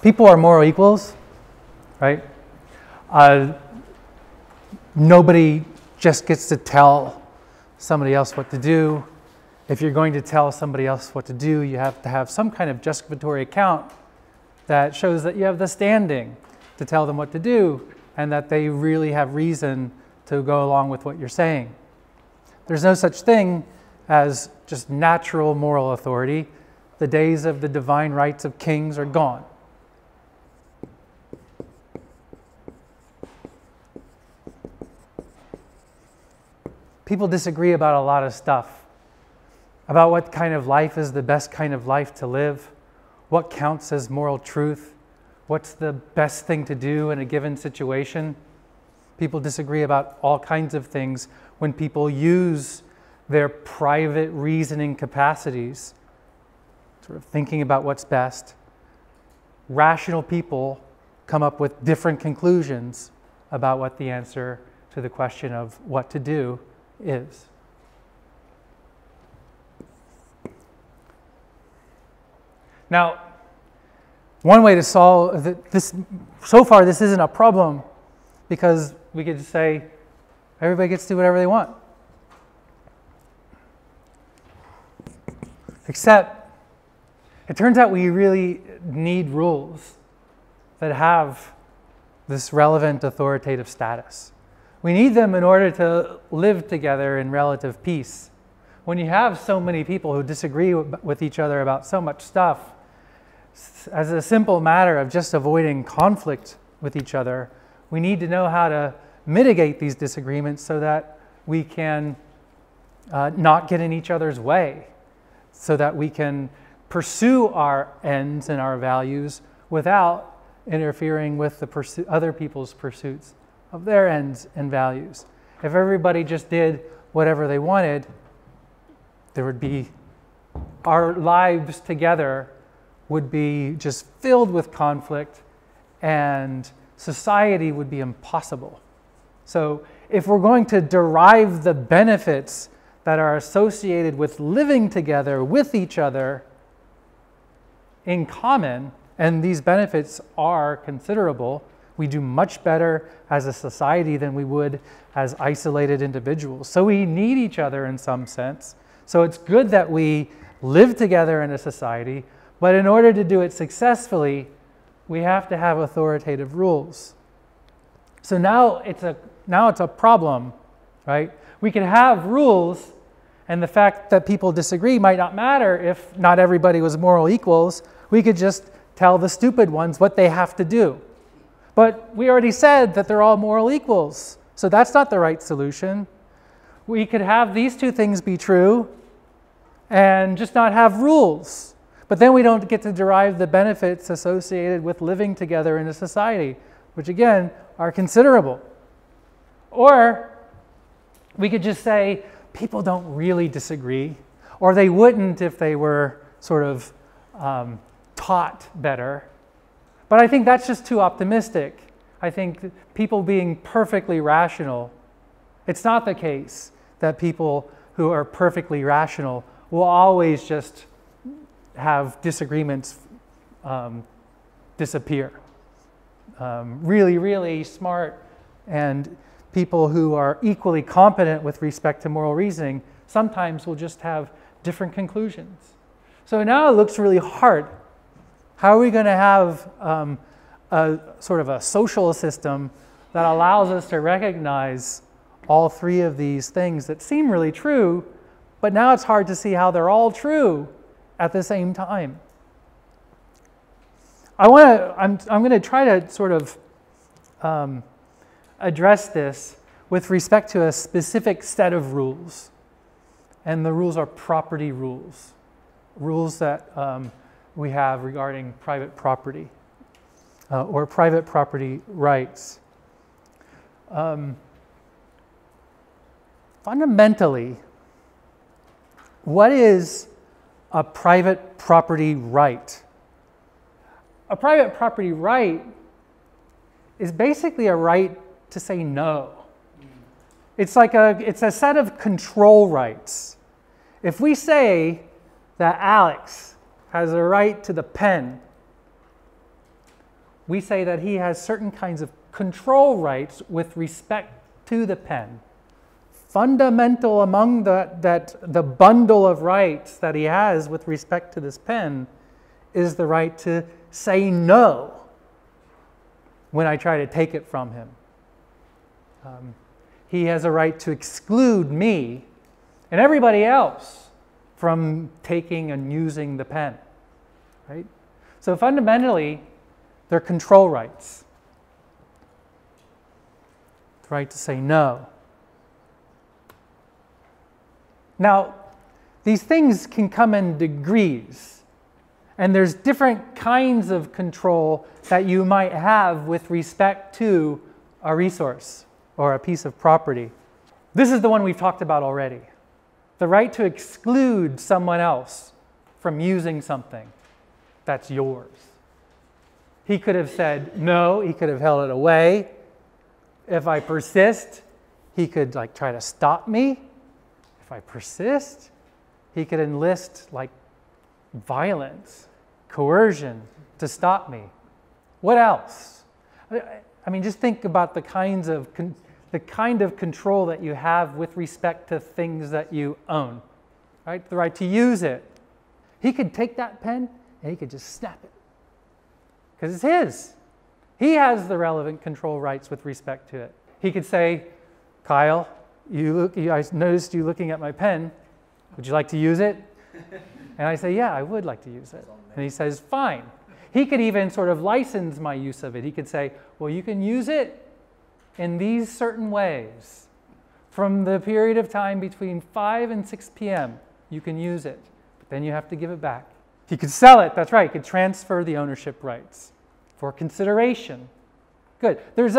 People are moral equals, right? Nobody just gets to tell somebody else what to do. If you're going to tell somebody else what to do, you have to have some kind of justificatory account that shows that you have the standing to tell them what to do and that they really have reason to go along with what you're saying. There's no such thing as just natural moral authority. The days of the divine rights of kings are gone. People disagree about a lot of stuff, about what kind of life is the best kind of life to live, what counts as moral truth, what's the best thing to do in a given situation. People disagree about all kinds of things when people use their private reasoning capacities, sort of thinking about what's best. Rational people come up with different conclusions about what the answer to the question of what to do is. Now, one way to solve this, so far this isn't a problem because we could just say everybody gets to do whatever they want. Except it turns out we really need rules that have this relevant authoritative status. We need them in order to live together in relative peace. When you have so many people who disagree with each other about so much stuff, as a simple matter of just avoiding conflict with each other, we need to know how to mitigate these disagreements so that we can not get in each other's way, so that we can pursue our ends and our values without interfering with the other people's pursuits of their ends and values. If everybody just did whatever they wanted, there would be, our lives together would be just filled with conflict and society would be impossible. So if we're going to derive the benefits that are associated with living together with each other in common, and these benefits are considerable, we do much better as a society than we would as isolated individuals. So we need each other in some sense. So it's good that we live together in a society, but in order to do it successfully, we have to have authoritative rules. So now it's a problem, right? We can have rules, and the fact that people disagree might not matter if not everybody was moral equals. We could just tell the stupid ones what they have to do. But we already said that they're all moral equals, so that's not the right solution. We could have these two things be true and just not have rules. But then we don't get to derive the benefits associated with living together in a society, which again are considerable. Or we could just say people don't really disagree, or they wouldn't if they were sort of taught better. But I think that's just too optimistic. I think people being perfectly rational, it's not the case that people who are perfectly rational will always just have disagreements disappear. Really, really smart and people who are equally competent with respect to moral reasoning sometimes will just have different conclusions. So now it looks really hard. How are we going to have a sort of a social system that allows us to recognize all three of these things that seem really true, but now it's hard to see how they're all true at the same time? I'm going to try to sort of address this with respect to a specific set of rules. And the rules are property rules, rules that we have regarding private property or private property rights. Fundamentally, what is a private property right? A private property right is basically a right to say no. It's like it's a set of control rights. If we say that Alex has a right to the pen, we say that he has certain kinds of control rights with respect to the pen. Fundamental among the bundle of rights that he has with respect to this pen is the right to say no when I try to take it from him. He has a right to exclude me and everybody else from taking and using the pen, right? So fundamentally, they're control rights. The right to say no. Now, these things can come in degrees, and there's different kinds of control that you might have with respect to a resource or a piece of property. This is the one we've talked about already. The right to exclude someone else from using something that's yours. He could have said no, he could have held it away. If I persist, he could try to stop me. If I persist, he could enlist violence, coercion to stop me. What else? I mean, just think about the kind of control that you have with respect to things that you own, right? The right to use it. He could take that pen and he could just snap it because it's his. He has the relevant control rights with respect to it. He could say, Kyle, I noticed you looking at my pen. Would you like to use it? And I say, yeah, I would like to use it. And he says, fine. He could even sort of license my use of it. He could say, well, you can use it in these certain ways. From the period of time between 5 and 6 p.m., you can use it. But then you have to give it back. He could sell it. That's right. He could transfer the ownership rights for consideration. Good.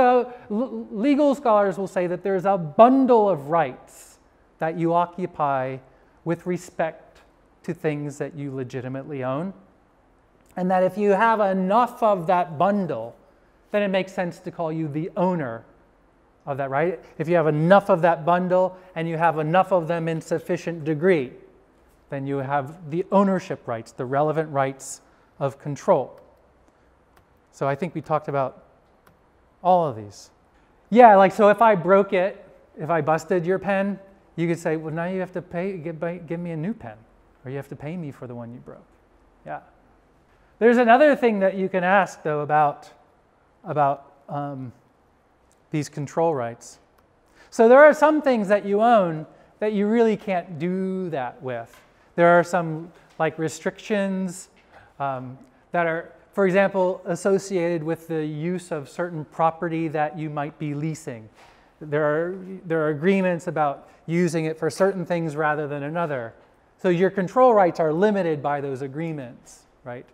Legal scholars will say that there's a bundle of rights that you occupy with respect to things that you legitimately own. And that if you have enough of that bundle, then it makes sense to call you the owner of that right. If you have enough of that bundle and you have enough of them in sufficient degree, then you have the ownership rights, the relevant rights of control. So I think we talked about all of these. Yeah, so if I broke it, if I busted your pen, you could say, well, now you have to give me a new pen, or you have to pay me for the one you broke. Yeah. There's another thing that you can ask, though, about these control rights. So there are some things that you own that you really can't do that with. There are some restrictions that are, for example, associated with the use of certain property that you might be leasing. There are agreements about using it for certain things rather than another. So your control rights are limited by those agreements, right?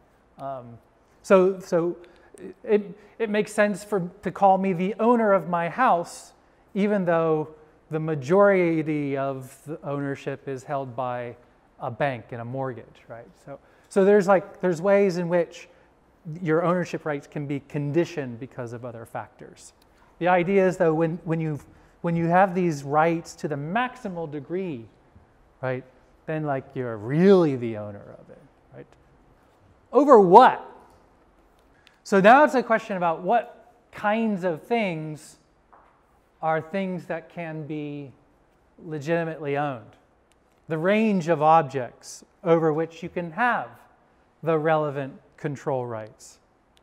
So it makes sense to call me the owner of my house, even though the majority of the ownership is held by a bank and a mortgage, right? So there's ways in which your ownership rights can be conditioned because of other factors. The idea is, though, when you have these rights to the maximal degree, right, then you're really the owner of it, right? Over what? So now it's a question about what kinds of things are things that can be legitimately owned. The range of objects over which you can have the relevant control rights.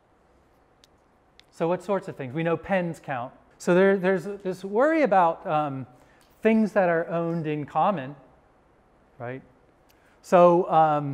So what sorts of things? We know pens count. So there's this worry about things that are owned in common, right? So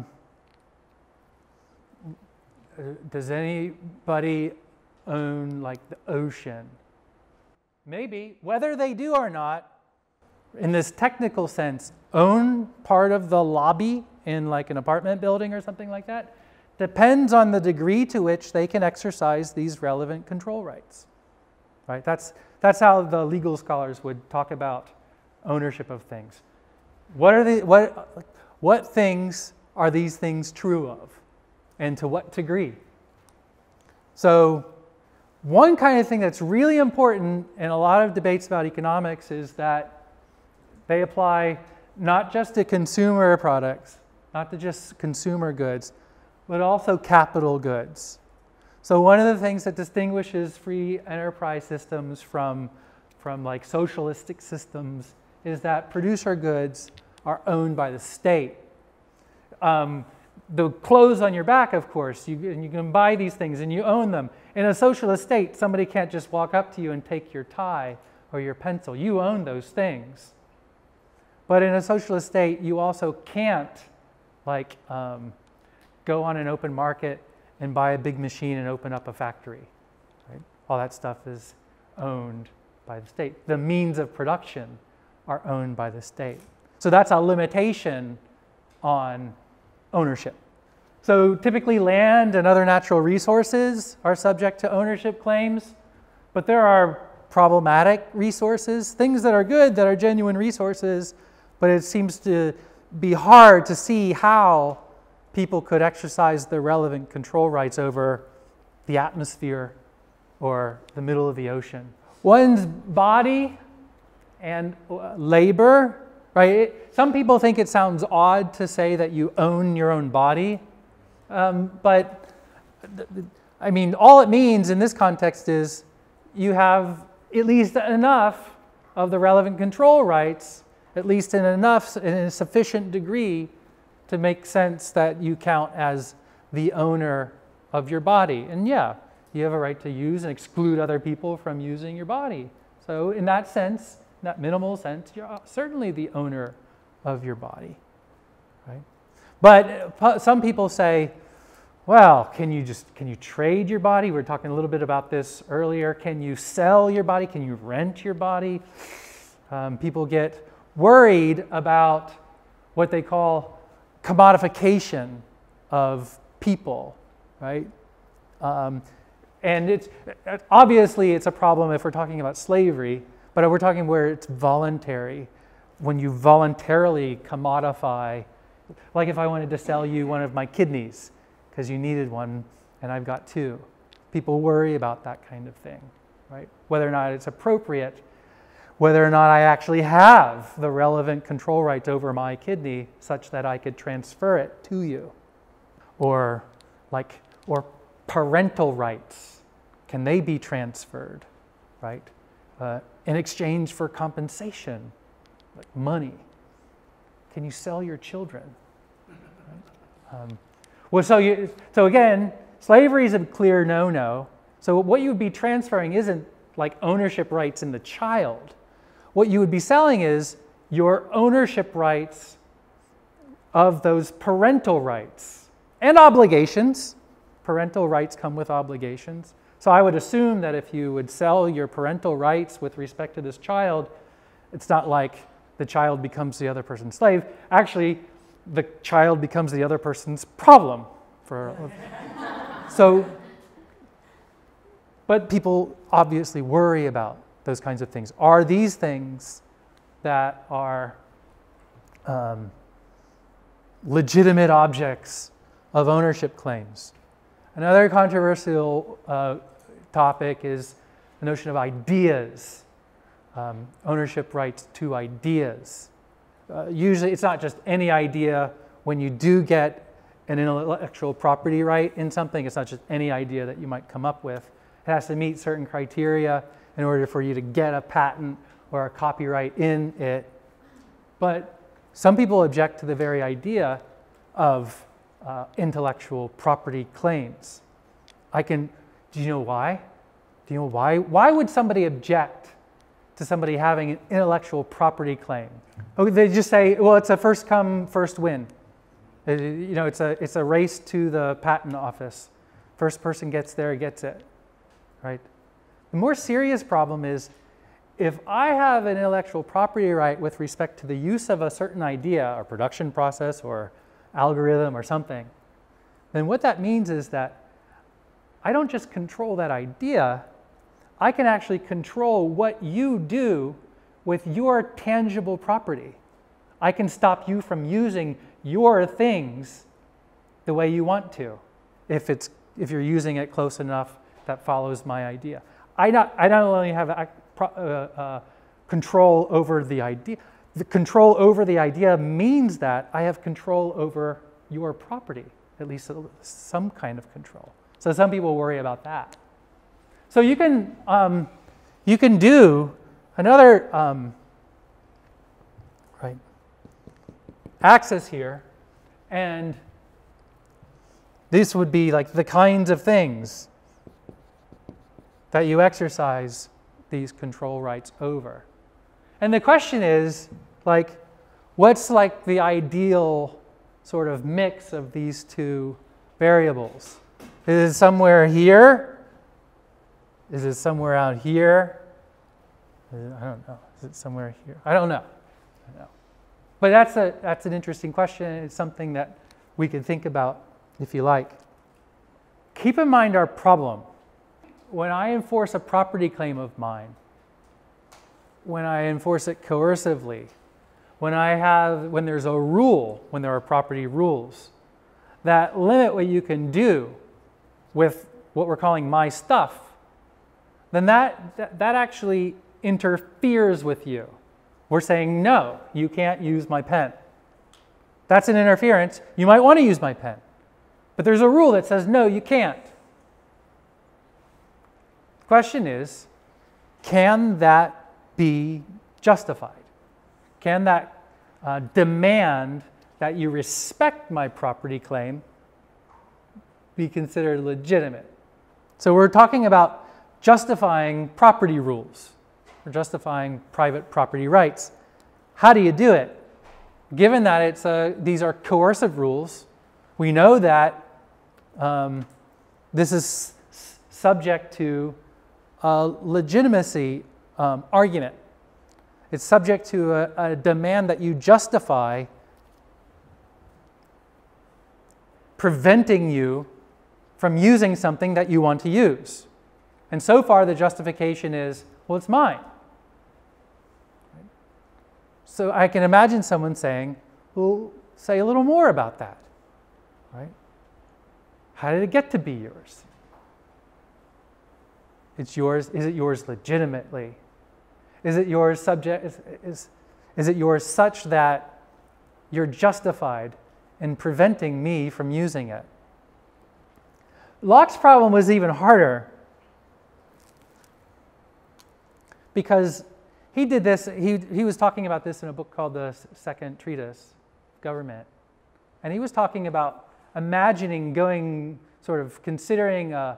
does anybody own the ocean? Maybe. Whether they do or not, in this technical sense, own part of the lobby in an apartment building or something like that, depends on the degree to which they can exercise these relevant control rights. Right? That's how the legal scholars would talk about ownership of things. What things are these things true of, and to what degree? So one kind of thing that's really important in a lot of debates about economics is that they apply not just to consumer products, not to just consumer goods, but also capital goods. So one of the things that distinguishes free enterprise systems from like socialistic systems is that producer goods are owned by the state. The clothes on your back, of course, you can buy these things and you own them. In a socialist state, somebody can't just walk up to you and take your tie or your pencil. You own those things. But in a socialist state, you also can't like go on an open market and buy a big machine and open up a factory. Right? All that stuff is owned by the state. The means of production are owned by the state. So that's a limitation on ownership. So typically land and other natural resources are subject to ownership claims, but there are problematic resources, things that are good, that are genuine resources, but it seems to be hard to see how people could exercise the relevant control rights over the atmosphere or the middle of the ocean. One's body and labor, right? Some people think it sounds odd to say that you own your own body, but I mean, all it means in this context is you have at least enough of the relevant control rights, at least in a sufficient degree to make sense that you count as the owner of your body. And yeah, you have a right to use and exclude other people from using your body. So in that sense, in that minimal sense, you're certainly the owner of your body, right? But some people say, well, can you trade your body? We were talking a little bit about this earlier. Can you sell your body? Can you rent your body? People get worried about what they call commodification of people, right? And it's obviously it's a problem if we're talking about slavery, but if we're talking where it's voluntary, when you voluntarily commodify, like if I wanted to sell you one of my kidneys because you needed one and I've got two. People worry about that kind of thing, right? Whether or not it's appropriate, whether or not I actually have the relevant control rights over my kidney such that I could transfer it to you. Or parental rights, can they be transferred, right? In exchange for compensation, like money. Can you sell your children? Right? So again, slavery is a clear no-no. So what you would be transferring isn't like ownership rights in the child. What you would be selling is your ownership rights of those parental rights and obligations. Parental rights come with obligations. So I would assume that if you would sell your parental rights with respect to this child, it's not like the child becomes the other person's slave. Actually, the child becomes the other person's problem. But people obviously worry about those kinds of things. Are these things that are legitimate objects of ownership claims? Another controversial topic is the notion of ideas, ownership rights to ideas. Usually it's not just any idea. When you do get an intellectual property right in something, it's not just any idea that you might come up with. It has to meet certain criteria in order for you to get a patent or a copyright in it. But some people object to the very idea of intellectual property claims. Do you know why? Do you know why? Why would somebody object to somebody having an intellectual property claim? Oh, they just say, well, it's a first come, first win. It's a race to the patent office. First person gets there, gets it, right? The more serious problem is if I have an intellectual property right with respect to the use of a certain idea or production process or algorithm or something, then what that means is that I don't just control that idea, I can actually control what you do with your tangible property. I can stop you from using your things the way you want to if you're using it close enough that follows my idea. I not only have control over the idea, the control over the idea means that I have control over your property, at least some kind of control. So some people worry about that. So you can do another axis here, and this would be like the kinds of things that you exercise these control rights over. And the question is, like, what's like the ideal sort of mix of these two variables? Is it somewhere here? Is it somewhere out here? I don't know. Is it somewhere here? I don't know. But that's an interesting question. It's something that we can think about if you like. Keep in mind our problem. When I enforce a property claim of mine, when I enforce it coercively, when there's a rule, when there are property rules that limit what you can do with what we're calling my stuff, then that actually interferes with you. We're saying, no, you can't use my pen. That's an interference. You might want to use my pen. But there's a rule that says, no, you can't. The question is, can that be justified? Can that demand that you respect my property claim be considered legitimate? So we're talking about justifying property rules. We're justifying private property rights. How do you do it? Given that these are coercive rules, we know that this is subject to a legitimacy argument. It's subject to a demand that you justify preventing you from using something that you want to use. And so far the justification is, well, it's mine. So I can imagine someone saying, well, say a little more about that. Right? How did it get to be yours? It's yours. Is it yours legitimately? Is it yours subject? Is it yours such that you're justified in preventing me from using it? Locke's problem was even harder because he did this. He was talking about this in a book called The Second Treatise, Government, and he was talking about imagining considering a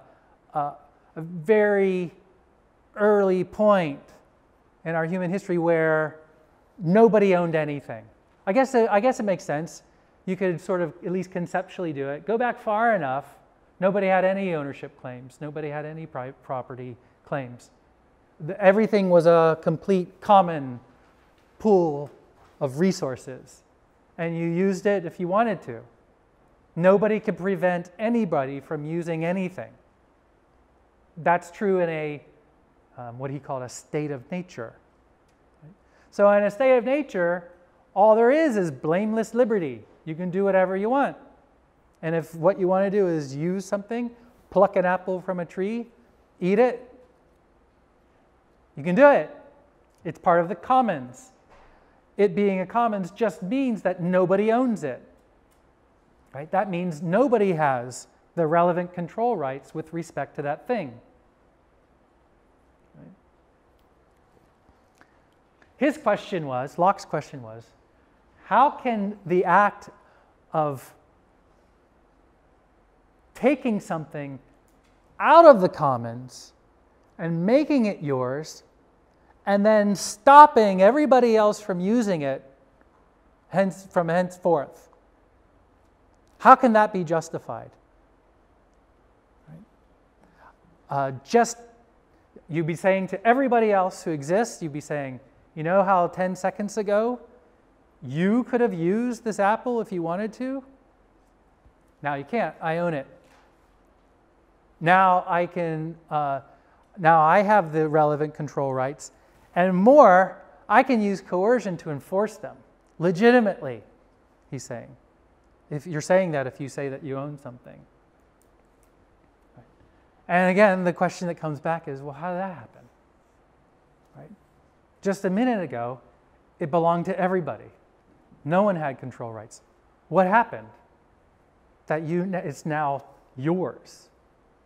very early point in our human history where nobody owned anything. I guess it makes sense. You could sort of at least conceptually do it. Go back far enough, nobody had any ownership claims. Nobody had any private property claims. Everything was a complete common pool of resources, and you used it if you wanted to. Nobody could prevent anybody from using anything. That's true in what he called a state of nature. So in a state of nature, all there is blameless liberty. You can do whatever you want. And if what you want to do is use something, pluck an apple from a tree, eat it, you can do it. It's part of the commons. It being a commons just means that nobody owns it. Right? That means nobody has the relevant control rights with respect to that thing. Right? Locke's question was, how can the act of taking something out of the commons and making it yours, and then stopping everybody else from using it from henceforth, how can that be justified? Right? You'd be saying to everybody else who exists, you'd be saying, you know how 10 seconds ago you could have used this apple if you wanted to? Now you can't. I own it. Now I can. Now I have the relevant control rights, and more, I can use coercion to enforce them legitimately. He's saying, if you're saying that, if you say that you own something. Right. And again, the question that comes back is, well, how did that happen? Right? Just a minute ago, it belonged to everybody. No one had control rights. What happened? That it's now yours.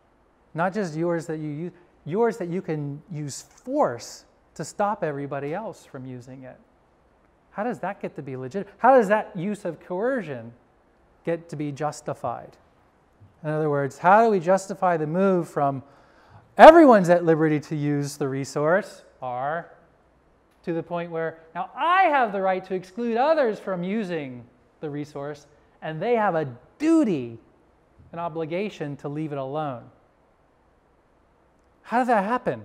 Not just yours that you use, yours that you can use force to stop everybody else from using it. How does that get to be legit? How does that use of coercion get to be justified? In other words, how do we justify the move from everyone's at liberty to use the resource, R, to the point where now I have the right to exclude others from using the resource, and they have a duty, an obligation to leave it alone? How does that happen?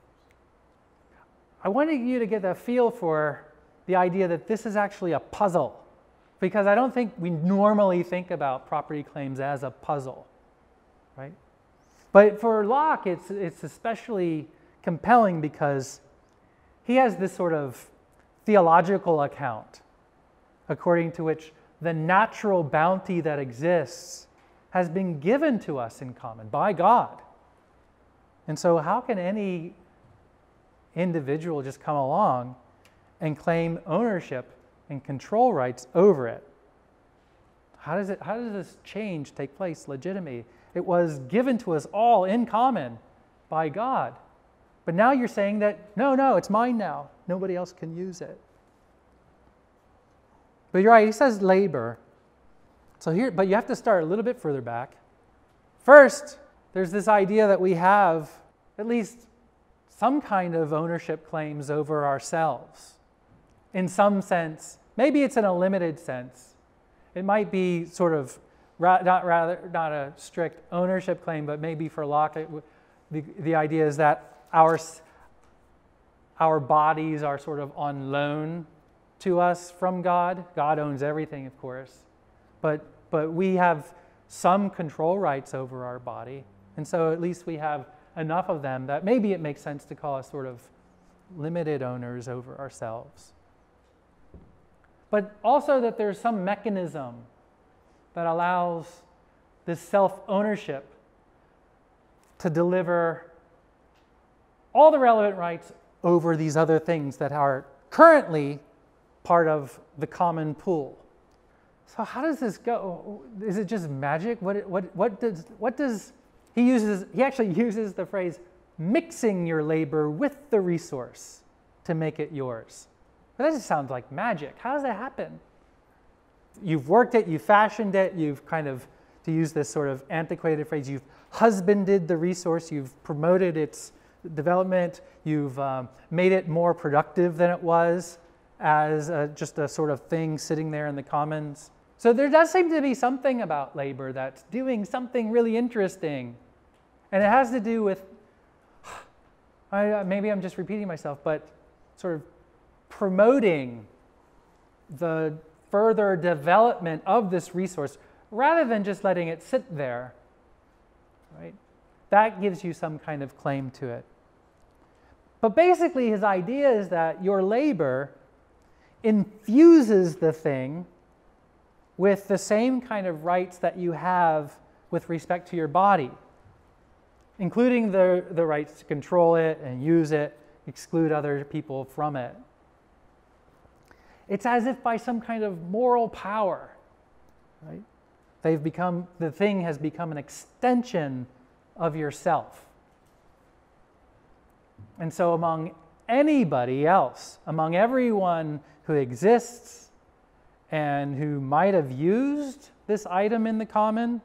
I wanted you to get a feel for the idea that this is actually a puzzle, because I don't think we normally think about property claims as a puzzle, right? But for Locke, it's especially compelling because he has this sort of theological account according to which the natural bounty that exists has been given to us in common by God. And so how can any individual just come along and claim ownership and control rights over it? How does this change take place legitimately? It was given to us all in common by God. But now you're saying that, no, it's mine now. Nobody else can use it. But you're right, he says labor. So here, but you have to start a little bit further back. First, there's this idea that we have at least some kind of ownership claims over ourselves. In some sense, maybe it's in a limited sense. It might be sort of not a strict ownership claim, but maybe for Locke, the idea is that our bodies are sort of on loan to us from God. God owns everything, of course, but we have some control rights over our body, and so at least we have enough of them that maybe it makes sense to call us sort of limited owners over ourselves. But also that there's some mechanism that allows this self-ownership to deliver all the relevant rights over these other things that are currently part of the common pool. So how does this go? Is it just magic? What does he actually uses the phrase mixing your labor with the resource to make it yours. But that just sounds like magic. How does that happen? You've worked it, you've fashioned it, you've kind of, to use this sort of antiquated phrase, you've husbanded the resource, you've promoted its development, you've made it more productive than it was as just a sort of thing sitting there in the commons. So there does seem to be something about labor that's doing something really interesting. And it has to do with, maybe I'm just repeating myself, but sort of promoting the further development of this resource rather than just letting it sit there, right? That gives you some kind of claim to it. But basically his idea is that your labor infuses the thing with the same kind of rights that you have with respect to your body, including the rights to control it and use it, exclude other people from it. It's as if by some kind of moral power, right? The thing has become an extension of yourself. And so among anybody else, among everyone who exists and who might have used this item in the common,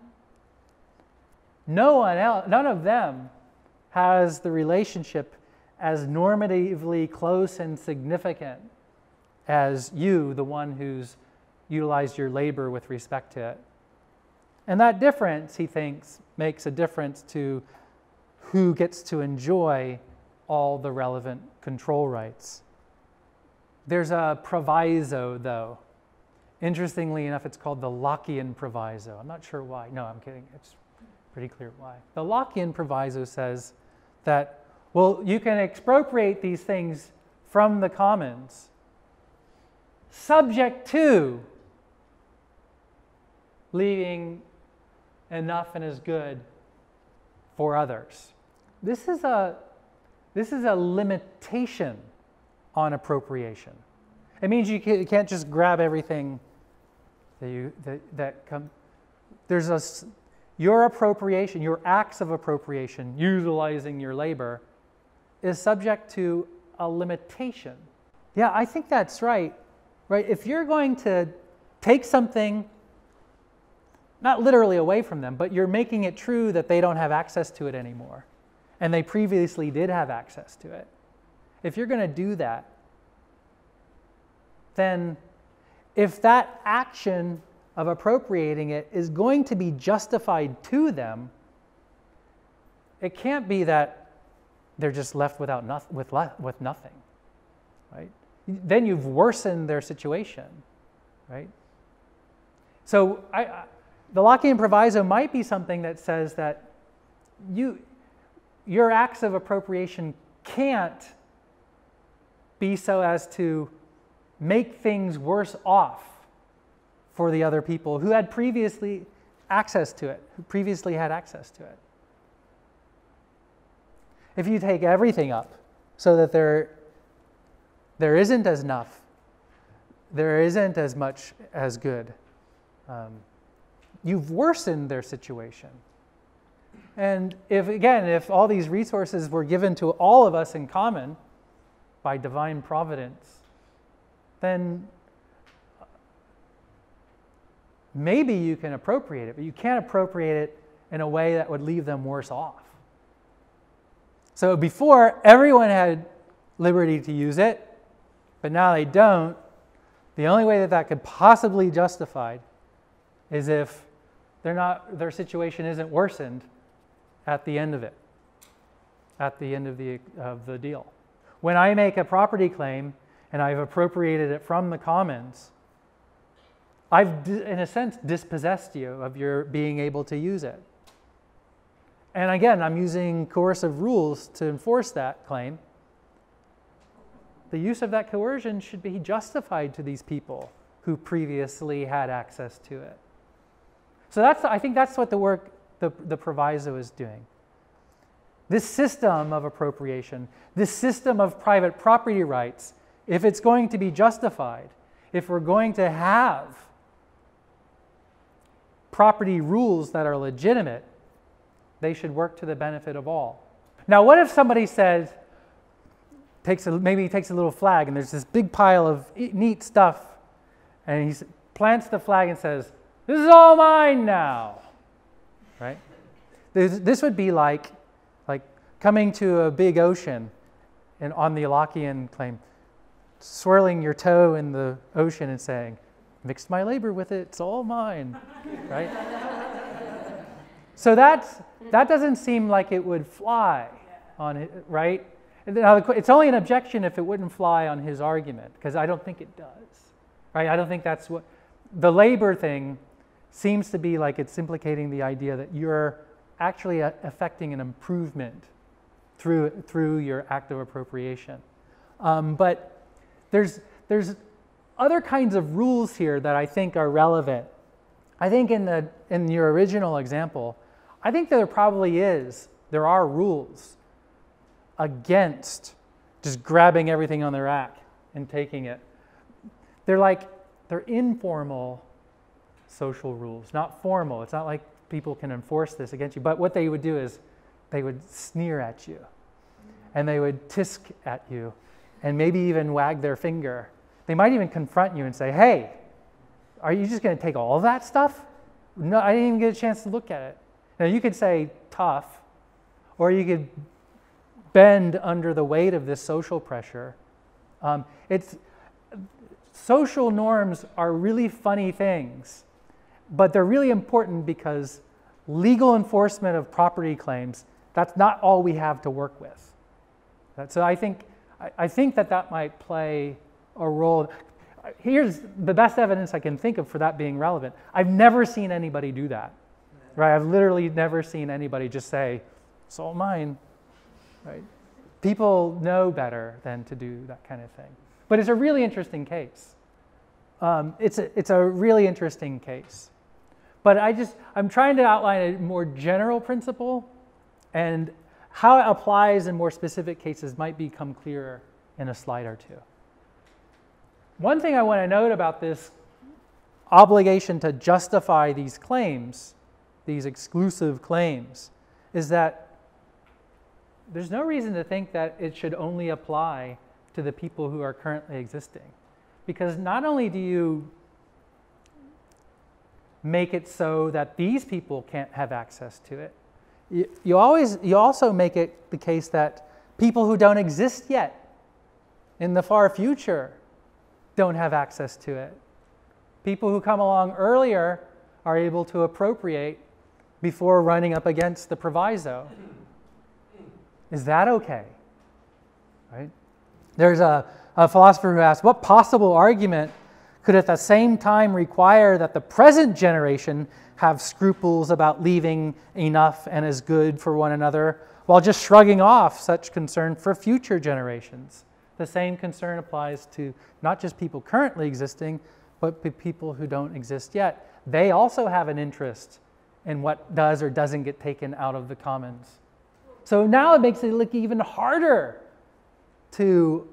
none of them has the relationship as normatively close and significant as you, the one who's utilized your labor with respect to it. And that difference, he thinks, makes a difference to who gets to enjoy all the relevant control rights. There's a proviso, though. Interestingly enough, it's called the Lockean proviso. I'm not sure why. No, I'm kidding. It's pretty clear why. The Lockean proviso says that, well, you can expropriate these things from the commons subject to leaving enough and as good for others. This is a limitation on appropriation. It means you can't just grab everything that comes. your appropriation, your acts of appropriation, utilizing your labor, is subject to a limitation. Yeah, I think that's right. Right? If you're going to take something, not literally away from them, but you're making it true that they don't have access to it anymore, and they previously did have access to it. If you're going to do that, then if that action of appropriating it is going to be justified to them, it can't be that they're just left with nothing, right? Then you've worsened their situation, right? So the Lockean proviso might be something that says that your acts of appropriation can't be so as to make things worse off for the other people who had previously access to it, who previously had access to it. If you take everything up so that there isn't as enough, there isn't as much as good, you've worsened their situation. And if all these resources were given to all of us in common by divine providence, then maybe you can appropriate it, but you can't appropriate it in a way that would leave them worse off. So before, everyone had liberty to use it, but now they don't. The only way that that could possibly be justified is if their situation isn't worsened at the end of it, at the end of the deal. When I make a property claim and I've appropriated it from the commons, I've, in a sense, dispossessed you of your being able to use it. And again, I'm using coercive rules to enforce that claim. The use of that coercion should be justified to these people who previously had access to it. So I think that's what the proviso is doing. This system of appropriation, this system of private property rights, if it's going to be justified, if we're going to have property rules that are legitimate, they should work to the benefit of all. Now, what if somebody says, maybe he takes a little flag and there's this big pile of neat stuff, and he plants the flag and says, "This is all mine now," right? This would be like coming to a big ocean and on the Lockean claim, swirling your toe in the ocean and saying, "Mixed my labor with it, it's all mine," right? So that doesn't seem like it would fly on it, right? Now, it's only an objection if it wouldn't fly on his argument, because I don't think it does, right? I don't think that's what the labor thing seems to be like. It's implicating the idea that you're actually affecting an improvement through your act of appropriation. But there's other kinds of rules here that I think are relevant. I think in your original example, I think there are rules against just grabbing everything on the rack and taking it. They're informal social rules, not formal. It's not like people can enforce this against you. But what they would do is they would sneer at you, and they would tisk at you, and maybe even wag their finger. They might even confront you and say, "Hey, are you just going to take all of that stuff? No, I didn't even get a chance to look at it." Now, you could say tough, or you could bend under the weight of this social pressure. Social norms are really funny things, but they're really important because legal enforcement of property claims, that's not all we have to work with. So I think that might play a role. Here's the best evidence I can think of for that being relevant. I've never seen anybody do that, right? I've literally never seen anybody just say, "It's all mine," right? People know better than to do that kind of thing. But it's a really interesting case. It's a really interesting case. But I'm trying to outline a more general principle, and how it applies in more specific cases might become clearer in a slide or two. One thing I want to note about this obligation to justify these claims these exclusive claims, is that there's no reason to think that it should only apply to the people who are currently existing. Because not only do you make it so that these people can't have access to it, you also make it the case that people who don't exist yet in the far future don't have access to it. People who come along earlier are able to appropriate before running up against the proviso. Is that okay? Right? There's a philosopher who asked, what possible argument could at the same time require that the present generation have scruples about leaving enough and as good for one another, while just shrugging off such concern for future generations? The same concern applies to not just people currently existing, but people who don't exist yet. They also have an interest in what does or doesn't get taken out of the commons. So now it makes it look even harder to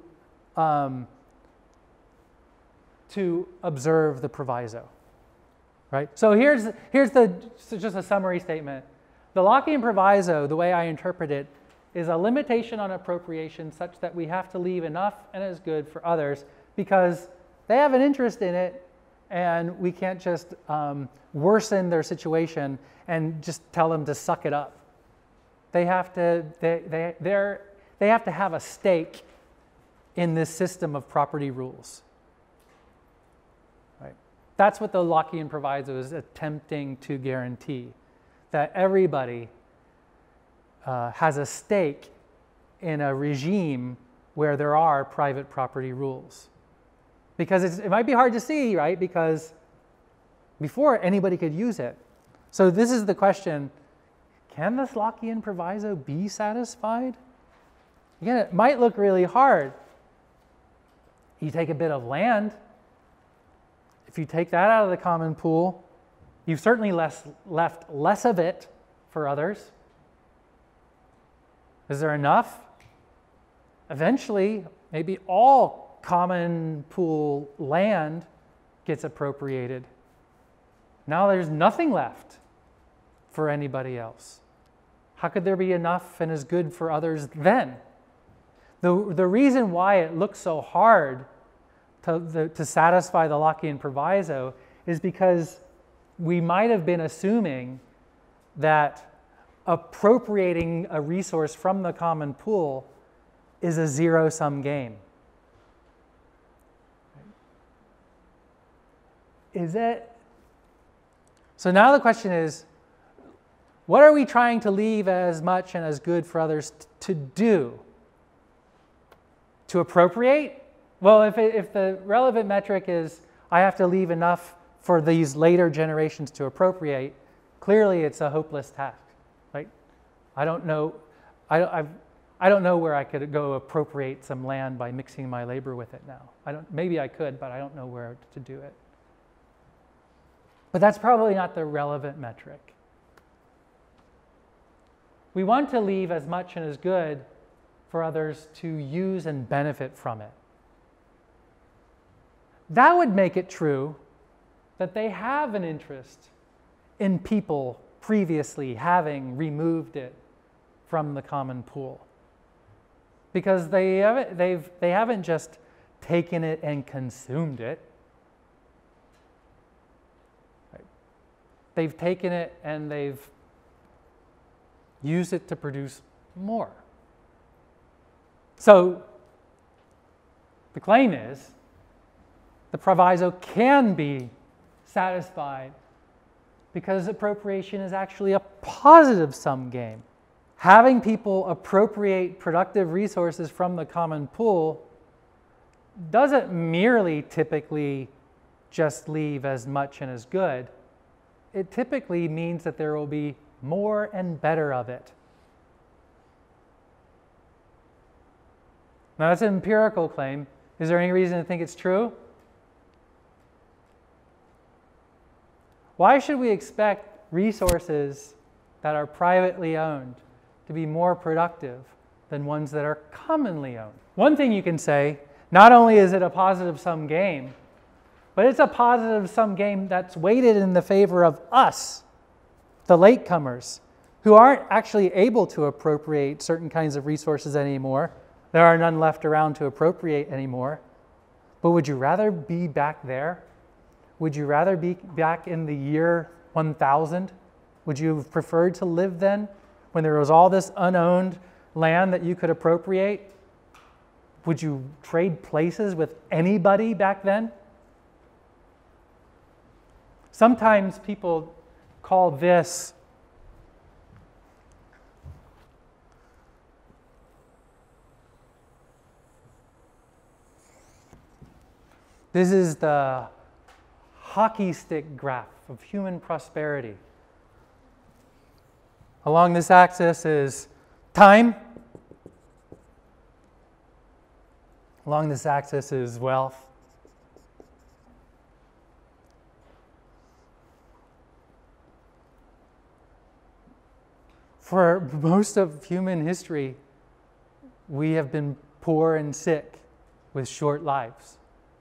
observe the proviso, right? So here's just a summary statement. The Lockean proviso, the way I interpret it, is a limitation on appropriation such that we have to leave enough and as good for others because they have an interest in it, and we can't just worsen their situation and just tell them to suck it up. They have to have a stake in this system of property rules. Right? That's what the Lockean proviso is attempting to guarantee, that everybody has a stake in a regime where there are private property rules. Because it might be hard to see, right? Because before anybody could use it. So this is the question, can this Lockean proviso be satisfied? Again, it might look really hard. You take a bit of land. If you take that out of the common pool, you've certainly left less of it for others. Is there enough? Eventually, maybe all common pool land gets appropriated. Now there's nothing left for anybody else. How could there be enough and as good for others then? The reason why it looks so hard to satisfy the Lockean proviso is because we might have been assuming that appropriating a resource from the common pool is a zero-sum game. Is it? So now the question is, what are we trying to leave as much and as good for others to do? To appropriate? Well, if the relevant metric is I have to leave enough for these later generations to appropriate, clearly it's a hopeless task, right? I don't know where I could go appropriate some land by mixing my labor with it now. Maybe I could, but I don't know where to do it. But that's probably not the relevant metric. We want to leave as much and as good for others to use and benefit from it. That would make it true that they have an interest in people previously having removed it from the common pool. Because they haven't just taken it and consumed it. They've taken it and they've used it to produce more. So the claim is the proviso can be satisfied because appropriation is actually a positive sum game. Having people appropriate productive resources from the common pool doesn't merely typically just leave as much and as good. It typically means that there will be more and better of it. Now that's an empirical claim. Is there any reason to think it's true? Why should we expect resources that are privately owned to be more productive than ones that are commonly owned? One thing you can say, not only is it a positive sum game, but it's a positive sum game that's weighted in the favor of us. the latecomers, who aren't actually able to appropriate certain kinds of resources anymore. There are none left around to appropriate anymore. But would you rather be back there? Would you rather be back in the year 1000? Would you have preferred to live then, when there was all this unowned land that you could appropriate? Would you trade places with anybody back then? Sometimes people call this is the hockey stick graph of human prosperity. Along this axis is time. Along this axis is wealth. For most of human history, we have been poor and sick with short lives.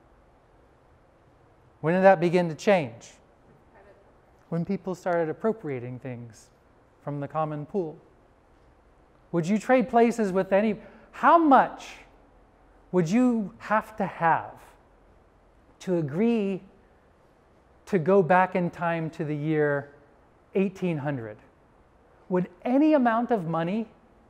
When did that begin to change? When people started appropriating things from the common pool. Would you trade places with any? How much would you have to agree to go back in time to the year 1800? Would any amount of money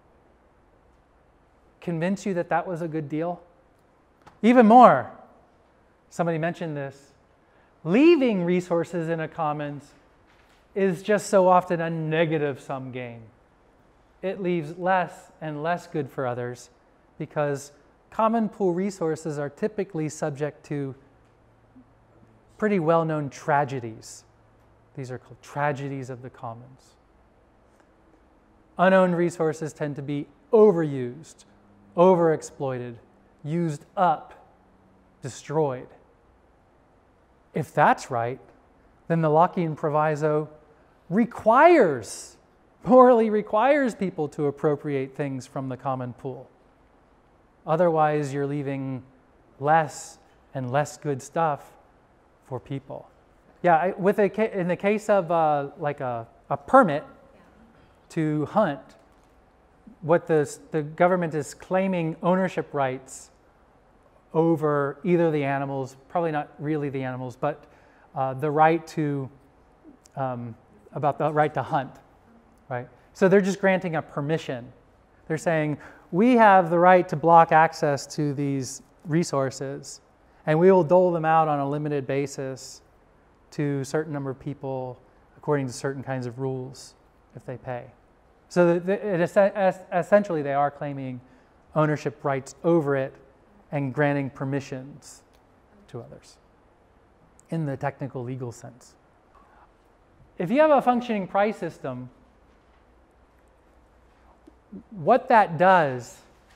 convince you that that was a good deal? Even more, somebody mentioned this, leaving resources in a commons is just so often a negative-sum game. It leaves less and less good for others because common pool resources are typically subject to pretty well-known tragedies. These are called tragedies of the commons. Unowned resources tend to be overused, overexploited, used up, destroyed. If that's right, then the Lockean proviso morally requires people to appropriate things from the common pool. Otherwise, you're leaving less and less good stuff for people. Yeah, in the case of like a permit to hunt, what the government is claiming ownership rights over either the animals, probably not really the animals, but the right to hunt, right? So they're just granting a permission. They're saying, we have the right to block access to these resources, and we will dole them out on a limited basis to a certain number of people according to certain kinds of rules if they pay. So essentially they are claiming ownership rights over it and granting permissions to others in the technical legal sense. If you have a functioning price system, what that does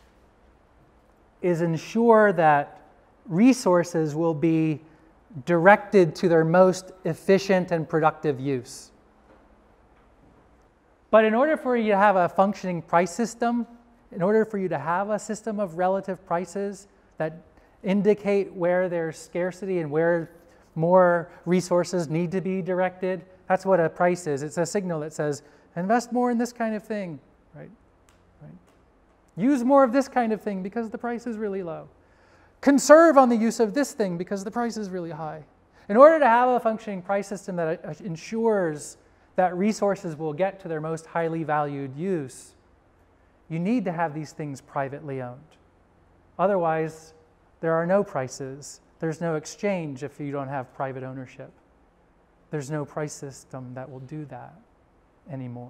is ensure that resources will be directed to their most efficient and productive use. But in order for you to have a functioning price system, in order for you to have a system of relative prices that indicate where there's scarcity and where more resources need to be directed, that's what a price is. It's a signal that says, invest more in this kind of thing, right? Use more of this kind of thing because the price is really low. Conserve on the use of this thing because the price is really high. In order to have a functioning price system that ensures that resources will get to their most highly valued use, you need to have these things privately owned. Otherwise, there are no prices. There's no exchange if you don't have private ownership. There's no price system that will do that anymore.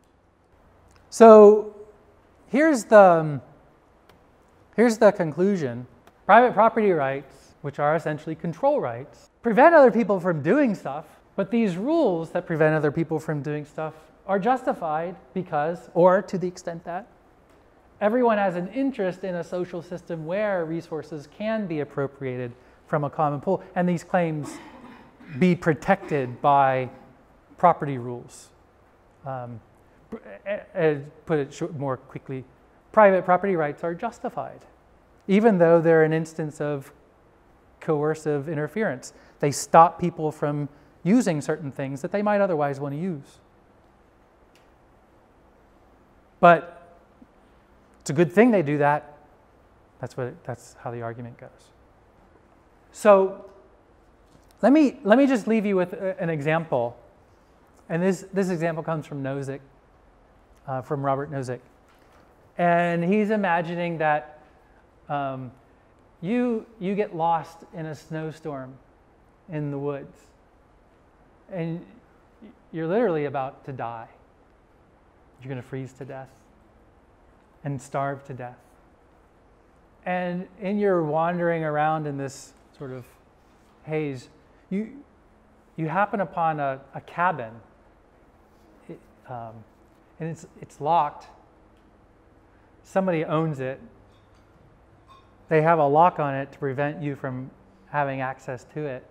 So here's the conclusion. Private property rights, which are essentially control rights, prevent other people from doing stuff, but these rules that prevent other people from doing stuff are justified because, or to the extent that, everyone has an interest in a social system where resources can be appropriated from a common pool, and these claims be protected by property rules. Put it more quickly, private property rights are justified, even though they're an instance of coercive interference. They stop people from using certain things that they might otherwise want to use. But it's a good thing they do that. That's how the argument goes. So let me just leave you with an example. And this example comes from Nozick, from Robert Nozick. And he's imagining that you get lost in a snowstorm in the woods. And you're literally about to die. You're going to freeze to death and starve to death. And in your wandering around in this sort of haze, you happen upon a cabin, and it's locked. Somebody owns it. They have a lock on it to prevent you from having access to it.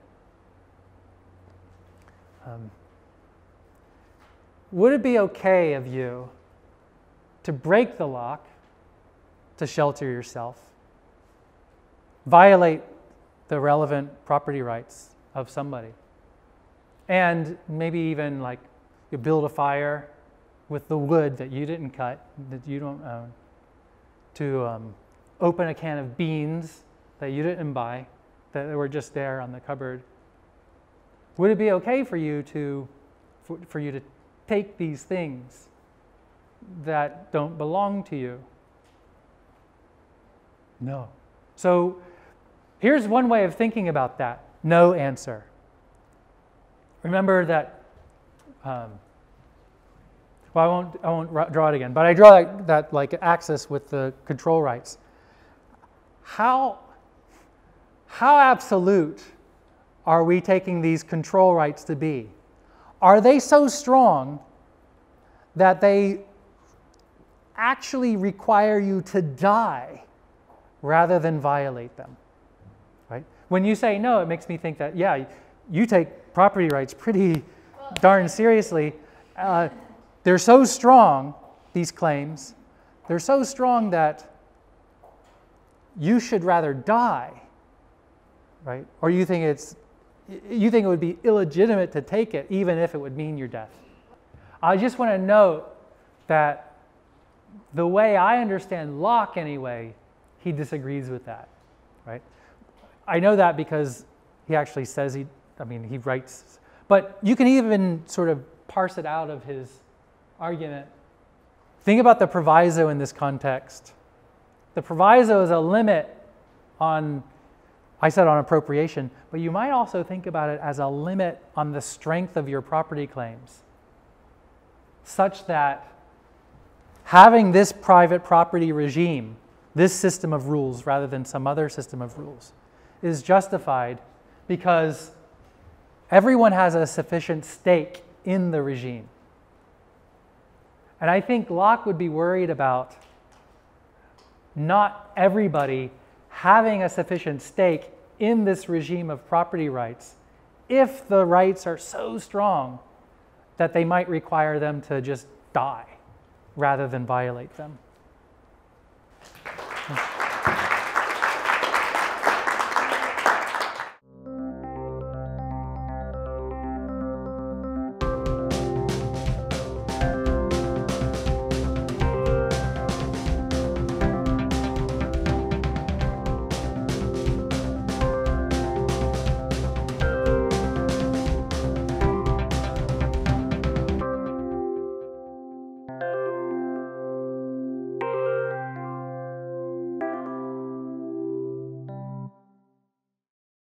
Would it be okay of you to break the lock to shelter yourself, violate the relevant property rights of somebody, and maybe even like you build a fire with the wood that you didn't cut, that you don't own, to open a can of beans that you didn't buy, that were just there on the cupboard? Would it be okay for you to take these things that don't belong to you? No. So here's one way of thinking about that. No answer. Remember that, well, I won't draw it again, but I draw that like axis with the control rights. How absolute are we taking these control rights to be? Are they so strong that they actually require you to die rather than violate them? Right? When you say no, it makes me think that, yeah, you take property rights pretty darn seriously. They're so strong, these claims, they're so strong that you should rather die, right? Or you think it would be illegitimate to take it, even if it would mean your death. I just want to note that the way I understand Locke anyway, he disagrees with that, right? I know that because he actually says he writes, but you can even sort of parse it out of his argument. Think about the proviso in this context. The proviso is a limit on, I said on appropriation, but you might also think about it as a limit on the strength of your property claims, such that having this private property regime, this system of rules rather than some other system of rules, is justified because everyone has a sufficient stake in the regime. And I think Locke would be worried about not everybody having a sufficient stake in this regime of property rights if the rights are so strong that they might require them to just die rather than violate them.